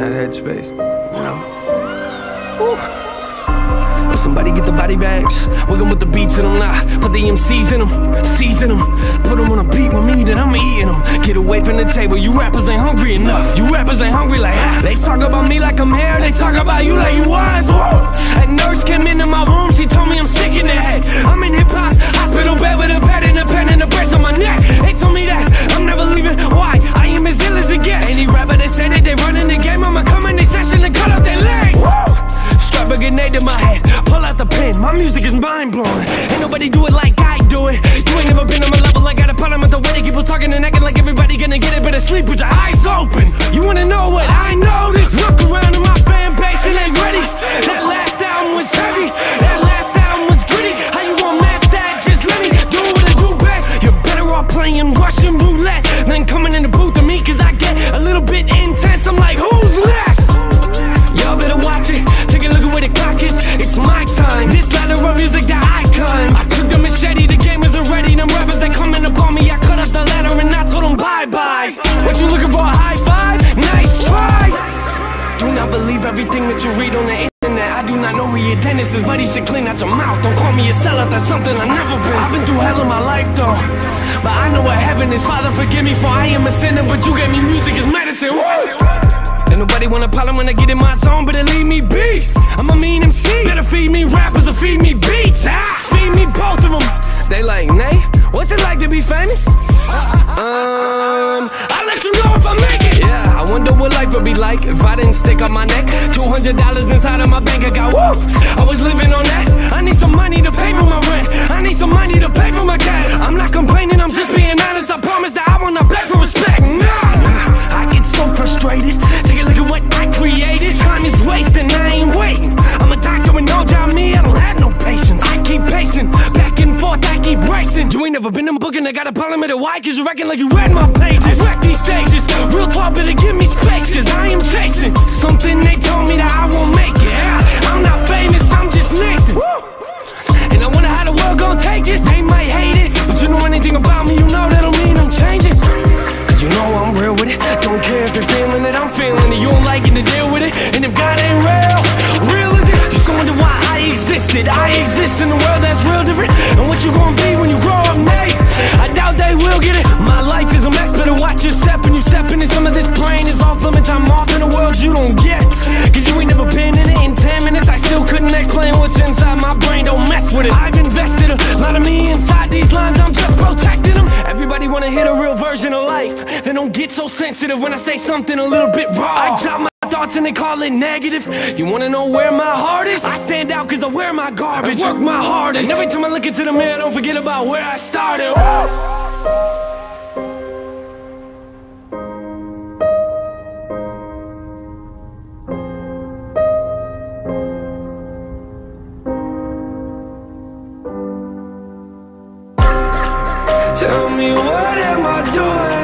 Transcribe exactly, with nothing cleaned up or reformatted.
that headspace, you know? Woo. Will somebody get the body bags? Wiggle with the beats in them, nah. Put the M Cs in them, season them. Put them on a beat with me, then I'm eating them. Get away from the table, you rappers ain't hungry enough. You rappers ain't hungry like ah. They talk about me like I'm here, they talk about you like you was. Whoa. A nurse came into my room, she told me I'm sick in the head. I'm in hip-hop, hospital bed with a pad and a pen and a brace on my neck. They told me that I'm never leaving, why? I am as ill as it gets. Any rapper that say that they running the game, I'ma come in their session and cut out their legs. Whoa. Strap a grenade to my head, pull out the pen, my music is mind-blowing. Ain't nobody do it like I do it. You ain't never been on my level, I got a problem with the way they keep on talking and acting like everybody gonna get it. Better sleep with your eyes open. You wanna know what I noticed? Look around at my fan base and they ready. That last album was heavy, that last album was gritty. How you gonna match that? Just let me do what I do best. You're better off playing Russian roulette than coming in the booth to me, cause I get a little bit intense. I'm like, who's next? Y'all better watch it, take a look at where the clock is. It's my time, this ladder of music that I climb. I took the machete, the game isn't ready. Them rappers that coming up on me, I cut up the ladder and I told them bye-bye. What you looking for, a high five? Nice try. Do not believe everything that you read on the internet. I do not know who your dentist is, but he should clean out your mouth. Don't call me a sellout, that's something I've never been. I've been through hell in my life though, but I know what heaven is. Father, forgive me for I am a sinner, but you gave me music as medicine. Woo! Ain't nobody want a problem when I get in my zone, better leave me be. I'm a mean M C, better feed me rappers or feed me beats. Ah, feed me both of them. They like, Nay, what's it like to be famous? Um, I'll let you know if I make it. Yeah, I wonder what life would be like if I didn't stick on my neck. Two hundred dollars inside of my bank account, woo! I was living on that. I need some money to pay for my rent. I need some money to pay for my gas. I'm not complaining, I'm just being honest. I promise that I will not beg for respect. Nah, I get so frustrated. Take a look at what I created. Time is wasting, I ain't waiting. I'm a doctor with no job, me, I don't have no patience. I keep pacing, back and forth, I keep racing. You ain't never been in a book and I got a problem with it. Why? Cause you reckon like you read my pages. I wreck these stages, real talk, better give me space. Cause I am chasing something they told me that I won't make it. Yeah, I'm not famous, I'm just Nathan. Woo! And I wonder how the world gon' take this. They might hate it, but you know anything about me, you know that don't mean I'm changing. Cause you know I'm real with it. Don't care if you're feeling it, I'm feeling it. You don't like it, to deal with it. And if God ain't real, real is it? You still wonder why I existed. I exist in a world that's real different. And what you gonna be when you grow up, mate? I doubt they will get it. My life is a mess, better watch your step. And you step into some of this brain is off limits. I'm off in a world you don't get. Cause you ain't never been in it. In ten minutes I still couldn't explain what's inside my brain. Don't mess with it. I've invested a lot of me inside these lines, I'm just protecting them. Everybody wanna hit a real version of life. They don't get so sensitive when I say something a little bit raw. I drop my thoughts and they call it negative. You wanna know where my heart is? I stand out cause I wear my garbage. I work my hardest. And every time I look into the mirror, don't forget about where I started. Tell me what am I doing?